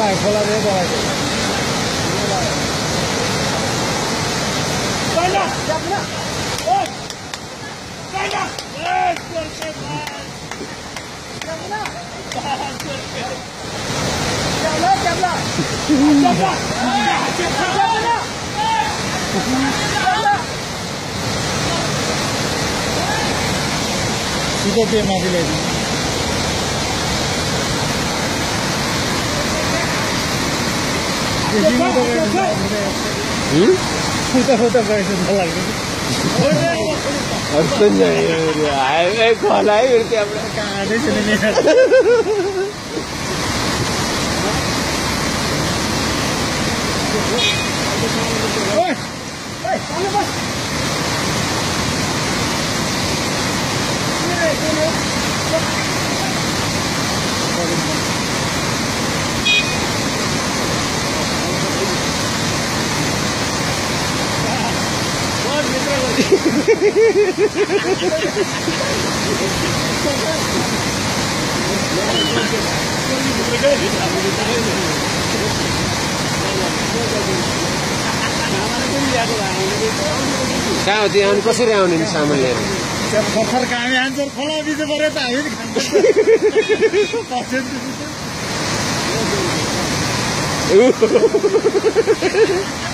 लाग्यो खोला दे बोलाको China! China! Oi! China! Yes, good shot, man! China! China! सीधे पे माफी ले दी होता कैसे लग अब तो नहीं हाईवे खोला है फिर क्या कहानी चलेंगे कहाँ होती है कसरी आउने नि सामान लिएर खर कामी आन्सर खोला बिच परे त हामी खान्छ